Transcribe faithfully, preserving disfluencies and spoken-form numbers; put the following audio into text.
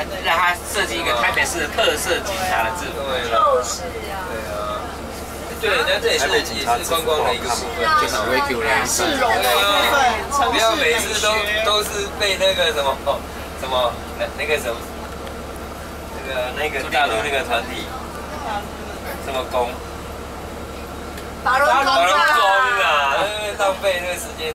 让他设计一个台北市的特色警察的制服。 就是呀。对啊。对，那这也是也是观光的一个部分， 就是 regular 市容的部分，城市美学。 不要每次都都是被那个什么什么那那个什么那个那个大陆那个团体什么宫。 法轮功啊，浪费那个时间。